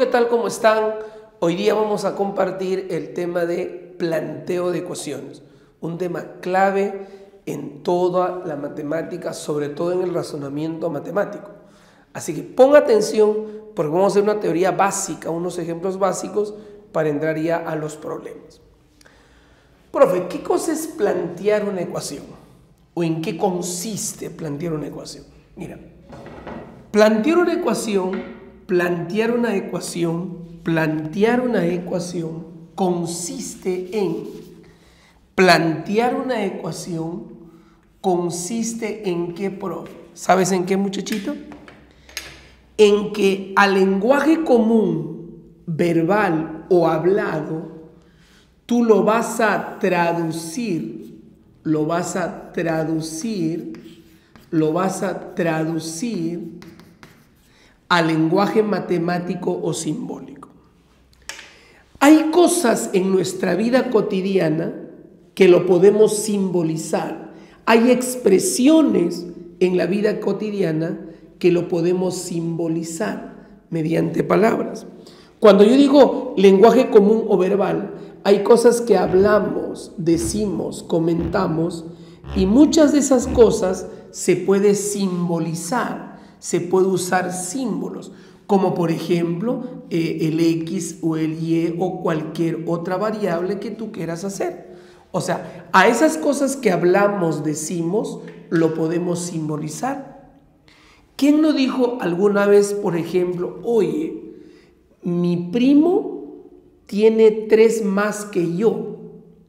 tal? ¿Cómo están? Hoy día vamos a compartir el tema de planteo de ecuaciones, un tema clave en toda la matemática, sobre todo en el razonamiento matemático. Así que pon atención porque vamos a hacer una teoría básica, unos ejemplos básicos para entrar ya a los problemas. Profe, ¿qué cosa es plantear una ecuación? ¿O en qué consiste plantear una ecuación? Mira, plantear una ecuación consiste en qué, profe. ¿Sabes en qué, muchachito? En que al lenguaje común, verbal o hablado, tú lo vas a traducir al lenguaje matemático o simbólico. Hay cosas en nuestra vida cotidiana que lo podemos simbolizar. Hay expresiones en la vida cotidiana que lo podemos simbolizar mediante palabras. Cuando yo digo lenguaje común o verbal, hay cosas que hablamos, decimos, comentamos, y muchas de esas cosas se puede simbolizar, se puede usar símbolos, como por ejemplo el X o el Y o cualquier otra variable que tú quieras hacer. O sea, a esas cosas que hablamos, decimos, lo podemos simbolizar. ¿Quién no dijo alguna vez, por ejemplo, oye, mi primo tiene 3 más que yo?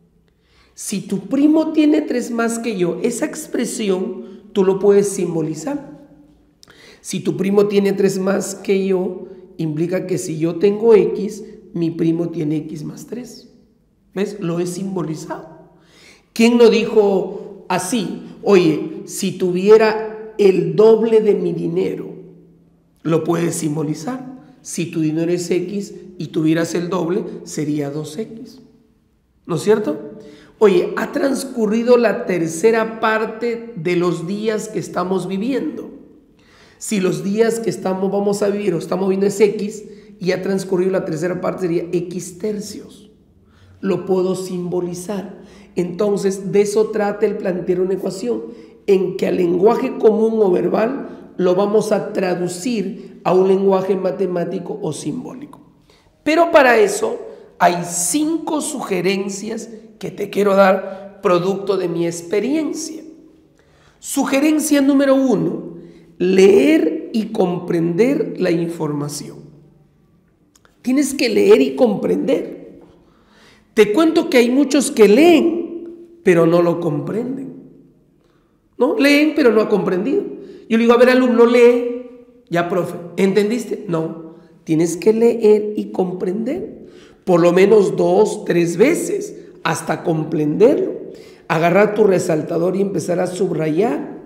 Si tu primo tiene 3 más que yo, esa expresión tú lo puedes simbolizar. Si tu primo tiene 3 más que yo, implica que si yo tengo X, mi primo tiene X más 3. ¿Ves? Lo he simbolizado. ¿Quién no dijo así? Oye, si tuviera el doble de mi dinero, lo puedes simbolizar. Si tu dinero es X y tuvieras el doble, sería 2X. ¿No es cierto? Oye, ha transcurrido la tercera parte de los días que estamos viviendo. Si los días que vamos a vivir o estamos viviendo es X y ha transcurrido la tercera parte, sería X tercios. Lo puedo simbolizar. Entonces, de eso trata el plantear una ecuación, en que al lenguaje común o verbal lo vamos a traducir a un lenguaje matemático o simbólico. Pero para eso hay 5 sugerencias que te quiero dar producto de mi experiencia. Sugerencia número 1, leer y comprender la información. Tienes que leer y comprender. Te cuento que hay muchos que leen, pero no lo comprenden. ¿No? Leen, pero no ha comprendido. Yo le digo, a ver, alumno, lee. Ya, profe, ¿entendiste? No, tienes que leer y comprender. Por lo menos 2, 3 veces, hasta comprenderlo. Agarrar tu resaltador y empezar a subrayar.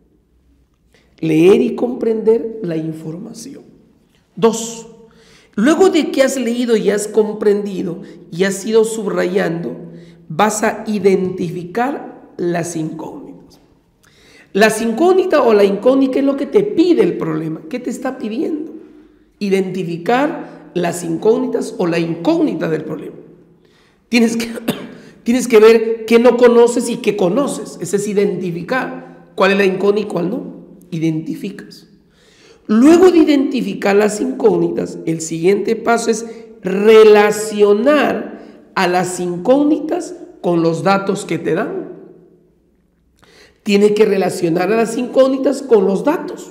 Leer y comprender la información. 2. Luego de que has leído y has comprendido y has ido subrayando, vas a identificar las incógnitas. Las incógnitas o la incógnita es lo que te pide el problema. ¿Qué te está pidiendo? Identificar las incógnitas o la incógnita del problema. Tienes que ver qué no conoces y qué conoces. Ese es identificar cuál es la incógnita y cuál no. Identificas. Luego de identificar las incógnitas, el siguiente paso es relacionar a las incógnitas con los datos que te dan. Tiene que relacionar a las incógnitas con los datos.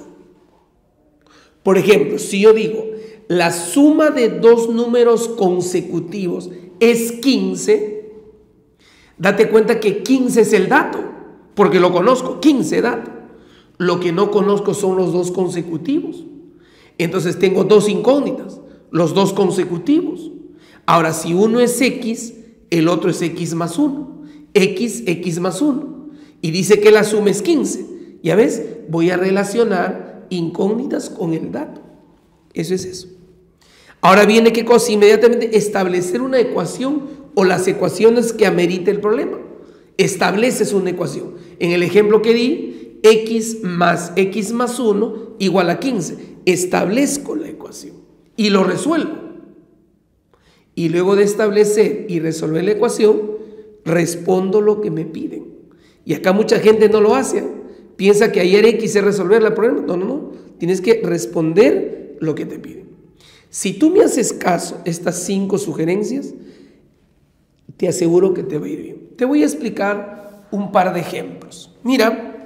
Por ejemplo, si yo digo la suma de 2 números consecutivos es 15, date cuenta que 15 es el dato, porque lo conozco, 15 dato. Lo que no conozco son los 2 consecutivos. Entonces tengo 2 incógnitas, los 2 consecutivos. Ahora, si uno es X, el otro es X más 1. X más 1. Y dice que la suma es 15. Ya ves, voy a relacionar incógnitas con el dato. Eso es eso. Ahora viene qué cosa, inmediatamente establecer una ecuación o las ecuaciones que amerite el problema. Estableces una ecuación. En el ejemplo que di, X más 1 igual a 15. Establezco la ecuación y lo resuelvo. y luego de establecer y resolver la ecuación, respondo lo que me piden. Y acá mucha gente no lo hace, ¿eh? Piensa que ayer X es resolver el problema. No. Tienes que responder lo que te piden. Si tú me haces caso estas 5 sugerencias, te aseguro que te va a ir bien. Te voy a explicar un par de ejemplos. Mira.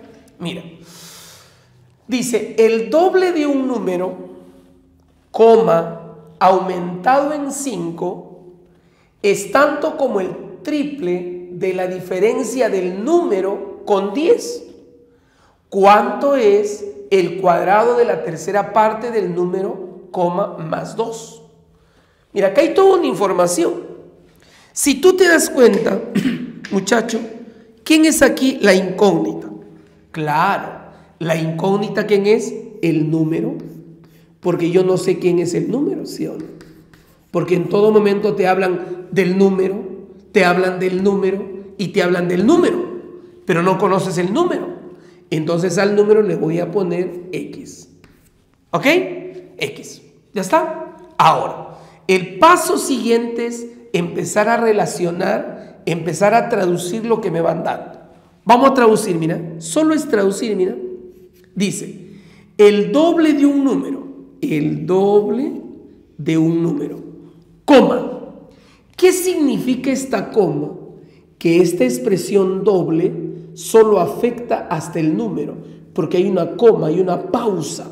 Dice, el doble de un número, coma, aumentado en 5, es tanto como el triple de la diferencia del número con 10. ¿Cuánto es el cuadrado de la tercera parte del número, coma, más 2? Mira, acá hay toda una información. Si tú te das cuenta, muchacho, ¿quién es aquí la incógnita? Claro, la incógnita, ¿quién es? El número. Porque yo no sé quién es el número, ¿sí o no? Porque en todo momento te hablan del número, te hablan del número y te hablan del número, pero no conoces el número. Entonces al número le voy a poner X. ¿Ok? X. ¿Ya está? Ahora, el paso siguiente es empezar a relacionar, empezar a traducir lo que me van dando. Vamos a traducir, mira. Solo es traducir, mira. Dice, el doble de un número. El doble de un número. Coma. ¿Qué significa esta coma? Que esta expresión doble solo afecta hasta el número, porque hay una coma, hay una pausa.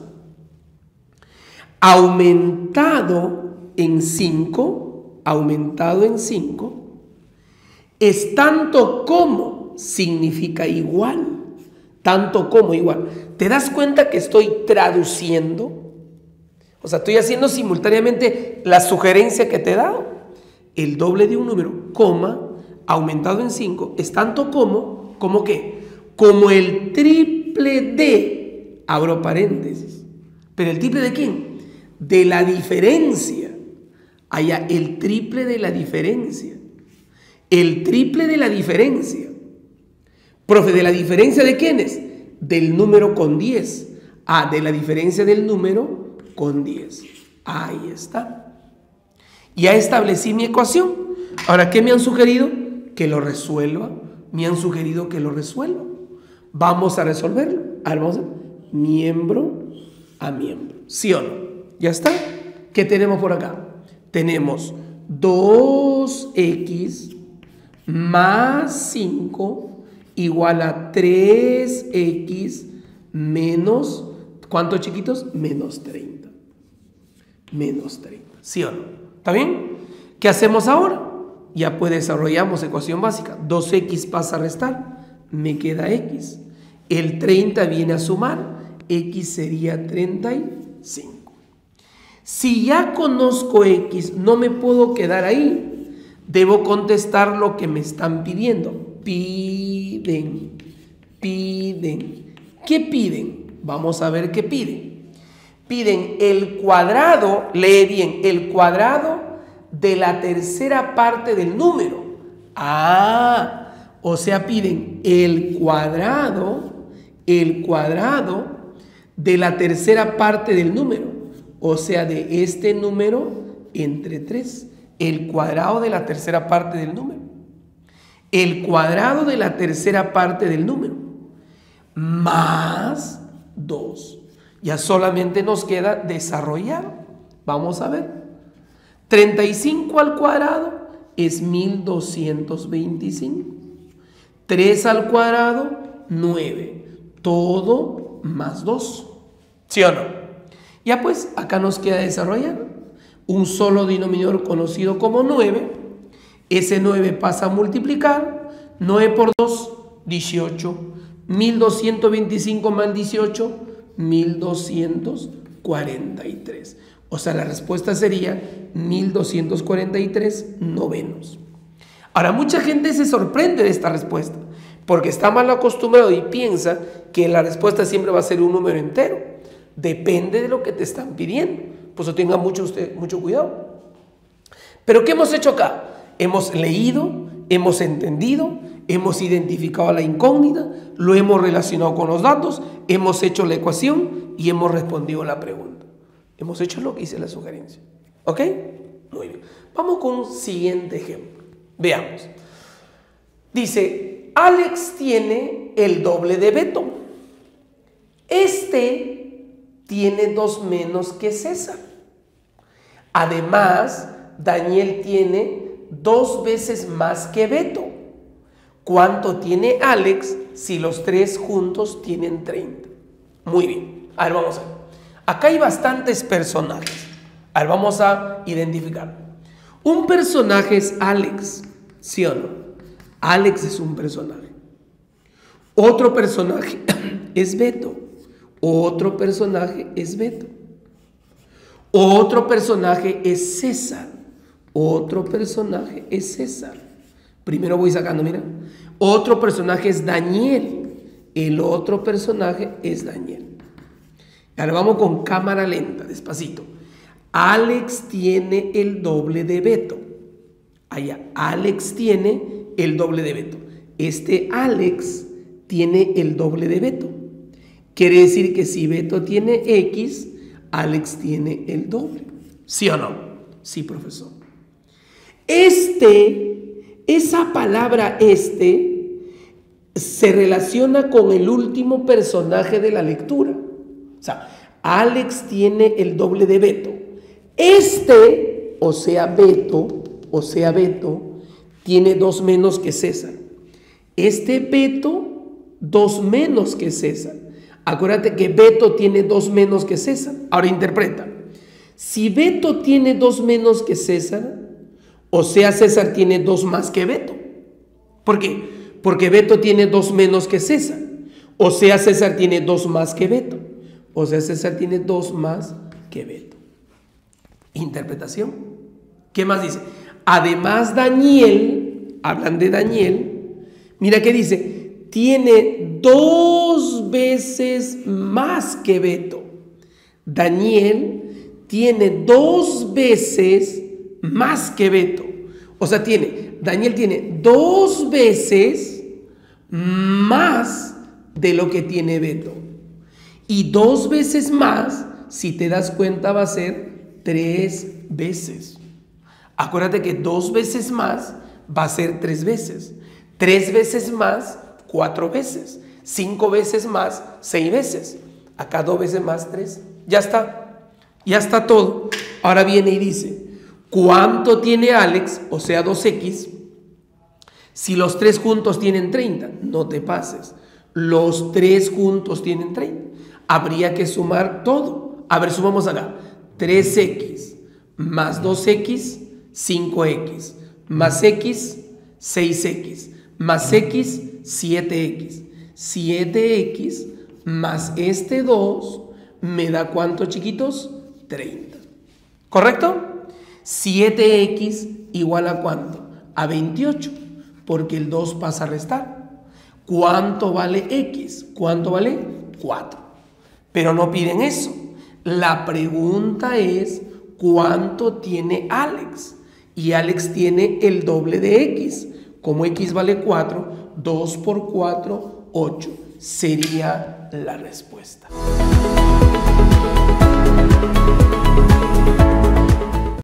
Aumentado en 5, es tanto como, significa igual, tanto como igual. ¿Te das cuenta que estoy traduciendo? O sea, estoy haciendo simultáneamente la sugerencia que te he dado. El doble de un número, coma, aumentado en 5, es tanto como, ¿cómo qué? Como el triple de, abro paréntesis. ¿Pero el triple de quién? De la diferencia. Allá, el triple de la diferencia. El triple de la diferencia. Profe, ¿de la diferencia de quién es? Del número con 10. Ah, de la diferencia del número con 10. Ahí está. Ya establecí mi ecuación. Ahora, ¿qué me han sugerido? Que lo resuelva. Me han sugerido que lo resuelva. Vamos a resolverlo. Ahora vamos a ver. Miembro a miembro. ¿Sí o no? ¿Ya está? ¿Qué tenemos por acá? Tenemos 2x más 5 igual a 3x menos, ¿cuántos chiquitos? Menos 30. Menos 30. ¿Sí o no? ¿Está bien? ¿Qué hacemos ahora? Ya pues desarrollamos ecuación básica. 2x pasa a restar, me queda x. El 30 viene a sumar, x sería 35. Si ya conozco x, no me puedo quedar ahí. Debo contestar lo que me están pidiendo. Piden. ¿Qué piden? Vamos a ver qué piden. Piden el cuadrado, lee bien, el cuadrado de la tercera parte del número. O sea, piden el cuadrado de la tercera parte del número. O sea, de este número entre 3. El cuadrado de la tercera parte del número. El cuadrado de la tercera parte del número. Más 2. Ya solamente nos queda desarrollar. Vamos a ver. 35 al cuadrado es 1225. 3 al cuadrado, 9. Todo más 2. ¿Sí o no? Ya pues, acá nos queda desarrollar un solo denominador conocido como 9. Ese 9 pasa a multiplicar. 9 por 2, 18. 1225 más 18, 1243. O sea, la respuesta sería 1243 novenos. Ahora, mucha gente se sorprende de esta respuesta porque está mal acostumbrado y piensa que la respuesta siempre va a ser un número entero. Depende de lo que te están pidiendo. Por eso tengan mucho cuidado. Pero ¿qué hemos hecho acá? Hemos leído, hemos entendido, hemos identificado la incógnita, lo hemos relacionado con los datos, hemos hecho la ecuación y hemos respondido la pregunta. Hemos hecho lo que hice la sugerencia. ¿Ok? Muy bien. Vamos con un siguiente ejemplo. Veamos. Dice, Alex tiene el doble de Beto. Este tiene 2 menos que César. Además, Daniel tiene 2 veces más que Beto. ¿Cuánto tiene Alex si los 3 juntos tienen 30? Muy bien. A ver, vamos a ver. Acá hay bastantes personajes. A ver, vamos a identificar. Un personaje es Alex, ¿sí o no? Alex es un personaje. Otro personaje es Beto. Otro personaje es Beto. Otro personaje es César. Otro personaje es César. Primero voy sacando, mira. Otro personaje es Daniel. El otro personaje es Daniel. Ahora vamos con cámara lenta, despacito. Alex tiene el doble de Beto. Allá, Alex tiene el doble de Beto. Este Alex tiene el doble de Beto. Quiere decir que si Beto tiene X, Alex tiene el doble. ¿Sí o no? Sí, profesor. Esa palabra se relaciona con el último personaje de la lectura. O sea, Alex tiene el doble de Beto. O sea Beto, tiene 2 menos que César. Beto, 2 menos que César. Acuérdate que Beto tiene 2 menos que César. Ahora interpreta. Si Beto tiene 2 menos que César, o sea César tiene 2 más que Beto. ¿Por qué? Porque Beto tiene 2 menos que César. O sea César tiene 2 más que Beto. O sea César tiene 2 más que Beto. Interpretación. ¿Qué más dice? Además Daniel, hablan de Daniel, mira qué dice, tiene 2 veces más que Beto. Daniel tiene 2 veces más que Beto. O sea, Daniel tiene 2 veces más de lo que tiene Beto. Y 2 veces más, si te das cuenta, va a ser 3 veces. Acuérdate que 2 veces más va a ser 3 veces. 3 veces más, 4 veces. 5 veces más, 6 veces. Acá 2 veces más, 3. Ya está todo. Ahora viene y dice, ¿cuánto tiene Alex? O sea 2X. Si los 3 juntos tienen 30, no te pases. Los 3 juntos tienen 30. Habría que sumar todo. A ver, sumamos acá. 3X más 2X, 5X, más X, 6X, más X, 7X. 7X más 2 me da ¿cuánto, chiquitos? 30. ¿Correcto? 7X igual a ¿cuánto? A 28, porque el 2 pasa a restar. ¿Cuánto vale X? ¿Cuánto vale? 4. Pero no piden eso. La pregunta es, ¿cuánto tiene Alex? Y Alex tiene el doble de X. Como X vale 4, 2 por 4, 8. Sería la respuesta.